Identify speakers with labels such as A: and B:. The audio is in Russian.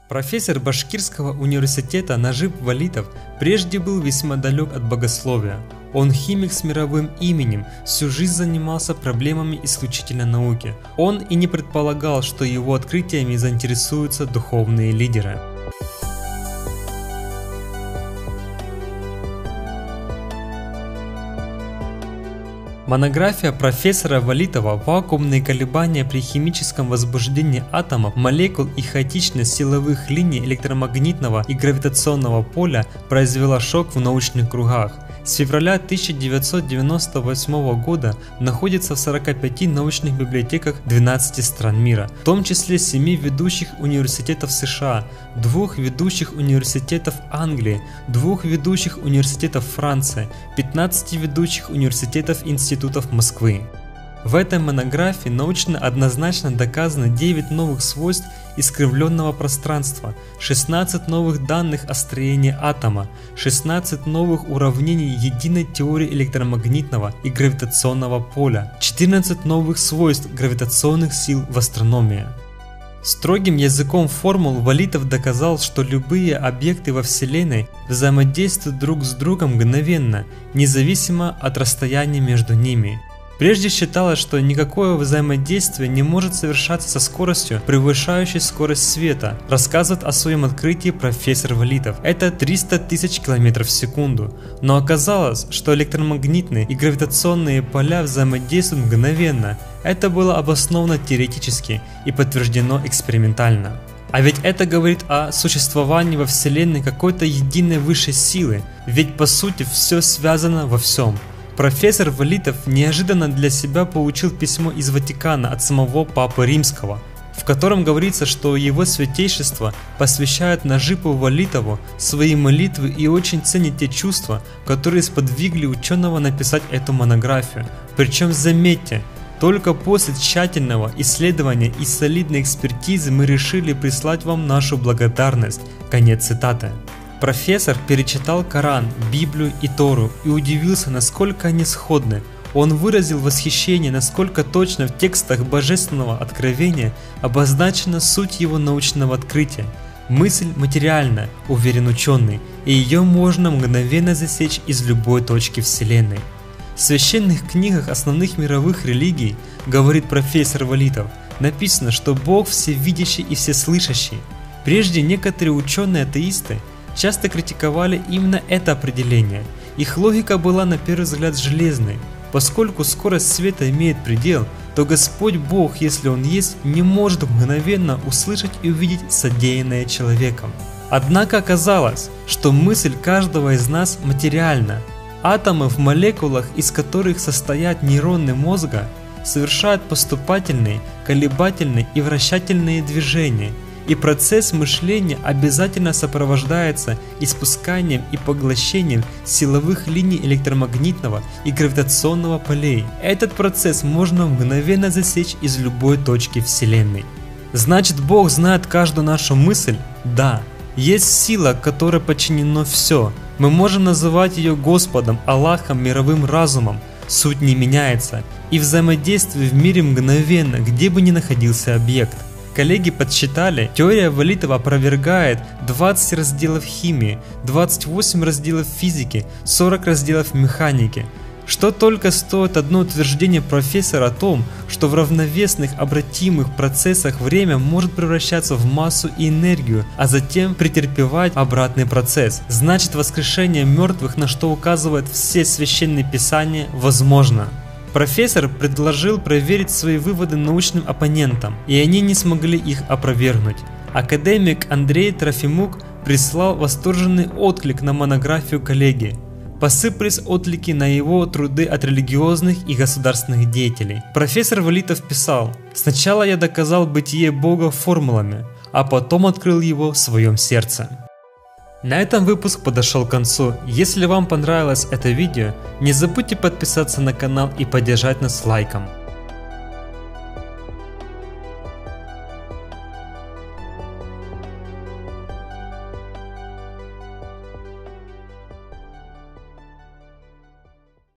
A: Профессор Башкирского университета Нажиб Валитов прежде был весьма далек от богословия. Он химик с мировым именем, всю жизнь занимался проблемами исключительно науки. Он и не предполагал, что его открытиями заинтересуются духовные лидеры. Монография профессора Валитова «Вакуумные колебания при химическом возбуждении атомов, молекул и хаотичность силовых линий электромагнитного и гравитационного поля» произвела шок в научных кругах. С февраля 1998 года находится в 45 научных библиотеках 12 стран мира, в том числе 7 ведущих университетов США, 2 ведущих университетов Англии, 2 ведущих университетов Франции, 15 ведущих университетов институтов Москвы. В этой монографии научно однозначно доказано 9 новых свойств искривленного пространства, 16 новых данных о строении атома, 16 новых уравнений единой теории электромагнитного и гравитационного поля, 14 новых свойств гравитационных сил в астрономии. Строгим языком формул Валитов доказал, что любые объекты во Вселенной взаимодействуют друг с другом мгновенно, независимо от расстояния между ними. Прежде считалось, что никакое взаимодействие не может совершаться со скоростью, превышающей скорость света, рассказывает о своем открытии профессор Валитов. Это 300 тысяч километров в секунду. Но оказалось, что электромагнитные и гравитационные поля взаимодействуют мгновенно. Это было обосновано теоретически и подтверждено экспериментально. А ведь это говорит о существовании во Вселенной какой-то единой высшей силы, ведь по сути все связано во всем. Профессор Валитов неожиданно для себя получил письмо из Ватикана от самого Папы Римского, в котором говорится, что его святейшество посвящает Нажибу Валитову свои молитвы и очень ценит те чувства, которые сподвигли ученого написать эту монографию. Причем заметьте, только после тщательного исследования и солидной экспертизы мы решили прислать вам нашу благодарность. Конец цитаты. Профессор перечитал Коран, Библию и Тору и удивился, насколько они сходны. Он выразил восхищение, насколько точно в текстах божественного откровения обозначена суть его научного открытия. Мысль материальна, уверен ученый, и ее можно мгновенно засечь из любой точки Вселенной. В священных книгах основных мировых религий, говорит профессор Валитов, написано, что Бог всевидящий и всеслышащий. Прежде некоторые ученые-атеисты часто критиковали именно это определение. Их логика была на первый взгляд железной. Поскольку скорость света имеет предел, то Господь Бог, если Он есть, не может мгновенно услышать и увидеть содеянное человеком. Однако оказалось, что мысль каждого из нас материальна. Атомы в молекулах, из которых состоят нейроны мозга, совершают поступательные, колебательные и вращательные движения. И процесс мышления обязательно сопровождается испусканием и поглощением силовых линий электромагнитного и гравитационного полей. Этот процесс можно мгновенно засечь из любой точки Вселенной. Значит, Бог знает каждую нашу мысль? Да. Есть сила, которой подчинено все. Мы можем называть ее Господом, Аллахом, мировым разумом. Суть не меняется. И взаимодействие в мире мгновенно, где бы ни находился объект. Коллеги подсчитали, теория Валитова опровергает 20 разделов химии, 28 разделов физики, 40 разделов механики. Что только стоит одно утверждение профессора о том, что в равновесных обратимых процессах время может превращаться в массу и энергию, а затем претерпевать обратный процесс. Значит, воскрешение мертвых, на что указывают все священные писания, возможно. Профессор предложил проверить свои выводы научным оппонентам, и они не смогли их опровергнуть. Академик Андрей Трофимук прислал восторженный отклик на монографию коллеги. Посыпались отклики на его труды от религиозных и государственных деятелей. Профессор Валитов писал: «Сначала я доказал бытие Бога формулами, а потом открыл его в своем сердце». На этом выпуск подошел к концу. Если вам понравилось это видео, не забудьте подписаться на канал и поддержать нас лайком.